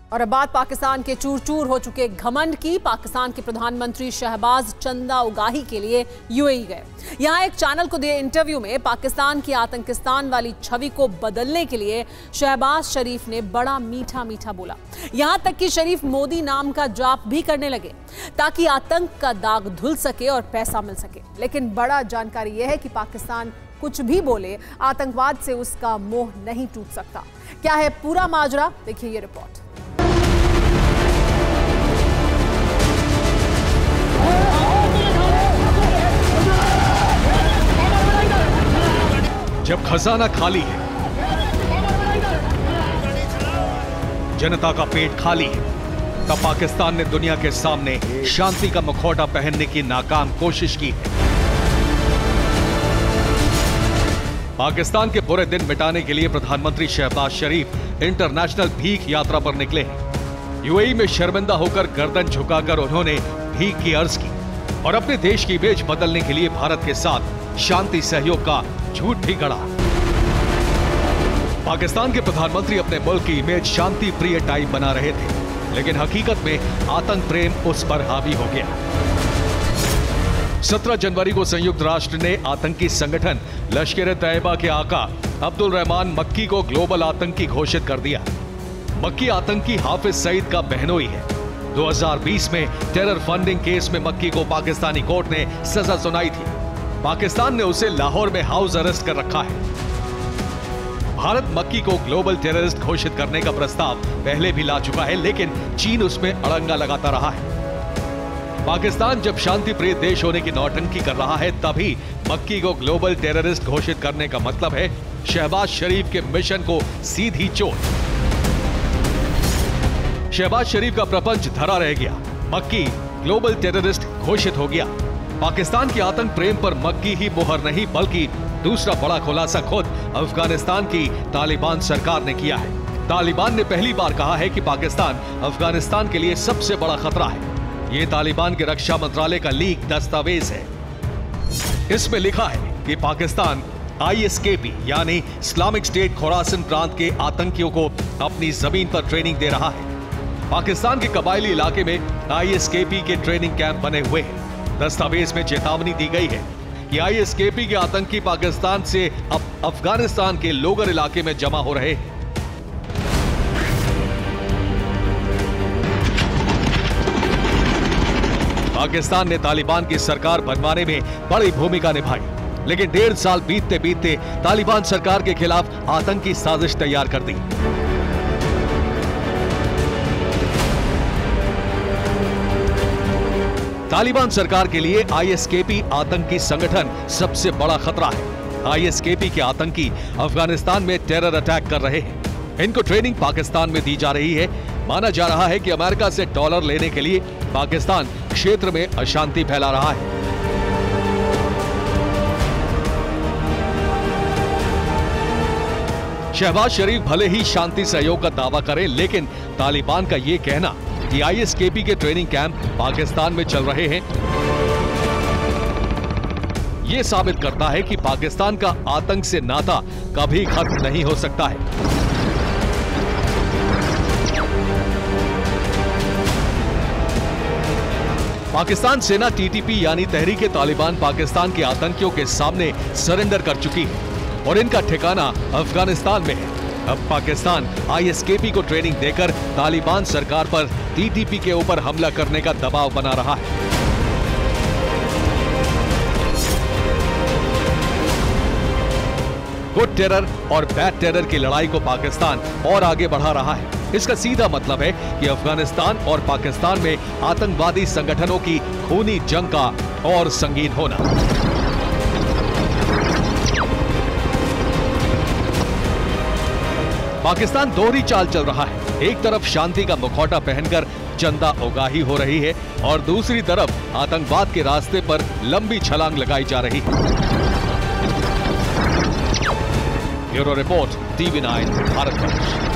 और अब बात पाकिस्तान के चूर चूर हो चुके घमंड की। पाकिस्तान के प्रधानमंत्री शहबाज चंदा उगाही के लिए यूएई गए। यहां एक चैनल को दिए इंटरव्यू में पाकिस्तान की आतंकिस्तान वाली छवि को बदलने के लिए शहबाज शरीफ ने बड़ा मीठा मीठा बोला। यहां तक कि शरीफ मोदी नाम का जाप भी करने लगे ताकि आतंक का दाग धुल सके और पैसा मिल सके। लेकिन बड़ा जानकारी यह है कि पाकिस्तान कुछ भी बोले, आतंकवाद से उसका मोह नहीं टूट सकता। क्या है पूरा माजरा, देखिए ये रिपोर्ट। जब खजाना खाली है, जनता का पेट खाली है, तब पाकिस्तान ने दुनिया के सामने शांति का मुखौटा पहनने की नाकाम कोशिश की है। पाकिस्तान के बुरे दिन मिटाने के लिए प्रधानमंत्री शहबाज शरीफ इंटरनेशनल भीख यात्रा पर निकले हैं। यूएई में शर्मिंदा होकर गर्दन झुकाकर उन्होंने भीख की अर्ज की और अपने देश की इमेज बदलने के लिए भारत के साथ शांति सहयोग का झूठ भी गढ़ा। पाकिस्तान के प्रधानमंत्री अपने मुल्क की इमेज शांति प्रिय टाइप बना रहे थे, लेकिन हकीकत में आतंक प्रेम उस पर हावी हो गया। 17 जनवरी को संयुक्त राष्ट्र ने आतंकी संगठन लश्कर-ए-तैयबा के आका अब्दुल रहमान मक्की को ग्लोबल आतंकी घोषित कर दिया। मक्की आतंकी हाफिज सईद का बहनोई है। 2020 में टेरर फंडिंग केस में मक्की को पाकिस्तानी कोर्ट ने सजा सुनाई थी। पाकिस्तान ने उसे लाहौर में हाउस अरेस्ट कर रखा है। भारत मक्की को ग्लोबल टेररिस्ट घोषित करने का प्रस्ताव पहले भी ला चुका है, लेकिन चीन उसमें अड़ंगा लगाता रहा है। पाकिस्तान जब शांति प्रिय देश होने की नौटंकी कर रहा है, तभी मक्की को ग्लोबल टेररिस्ट घोषित करने का मतलब है शहबाज शरीफ के मिशन को सीधी चोट। शहबाज शरीफ का प्रपंच धरा रह गया। मक्की ग्लोबल टेररिस्ट घोषित हो गया। पाकिस्तान के आतंक प्रेम पर मक्की ही मोहर नहीं, बल्कि दूसरा बड़ा खुलासा खुद अफगानिस्तान की तालिबान सरकार ने किया है। तालिबान ने पहली बार कहा है कि पाकिस्तान अफगानिस्तान के लिए सबसे बड़ा खतरा है। यह तालिबान के रक्षा मंत्रालय का लीक दस्तावेज है। इसमें लिखा है कि पाकिस्तान ISKP यानी इस्लामिक स्टेट खोरासन प्रांत के आतंकियों को अपनी जमीन पर ट्रेनिंग दे रहा है। पाकिस्तान के कबायली इलाके में ISKP के ट्रेनिंग कैंप बने हुए हैं। दस्तावेज में चेतावनी दी गई है कि ISKP के आतंकी पाकिस्तान से अब अफगानिस्तान के लोगर इलाके में जमा हो रहे हैं। पाकिस्तान ने तालिबान की सरकार बनवाने में बड़ी भूमिका निभाई, लेकिन 1.5 साल बीतते बीतते तालिबान सरकार के खिलाफ आतंकी साजिश तैयार कर दी। तालिबान सरकार के लिए ISKP आतंकी संगठन सबसे बड़ा खतरा है। ISKP के आतंकी अफगानिस्तान में टेरर अटैक कर रहे हैं। इनको ट्रेनिंग पाकिस्तान में दी जा रही है। माना जा रहा है कि अमेरिका से डॉलर लेने के लिए पाकिस्तान क्षेत्र में अशांति फैला रहा है। शहबाज शरीफ भले ही शांति सहयोग का दावा करें, लेकिन तालिबान का यह कहना कि ISKP के ट्रेनिंग कैंप पाकिस्तान में चल रहे हैं, यह साबित करता है कि पाकिस्तान का आतंक से नाता कभी खत्म नहीं हो सकता है। पाकिस्तान सेना TTP यानी तहरीके तालिबान पाकिस्तान के आतंकियों के सामने सरेंडर कर चुकी है और इनका ठिकाना अफगानिस्तान में है। अब पाकिस्तान ISKP को ट्रेनिंग देकर तालिबान सरकार पर TTP के ऊपर हमला करने का दबाव बना रहा है। गुड टेरर और बैड टेरर की लड़ाई को पाकिस्तान और आगे बढ़ा रहा है। इसका सीधा मतलब है कि अफगानिस्तान और पाकिस्तान में आतंकवादी संगठनों की खूनी जंग का और संगीन होना। पाकिस्तान दोहरी चाल चल रहा है। एक तरफ शांति का मुखौटा पहनकर चंदा उगाही हो रही है और दूसरी तरफ आतंकवाद के रास्ते पर लंबी छलांग लगाई जा रही है। Bureau report, TV9 Bharatvarsh.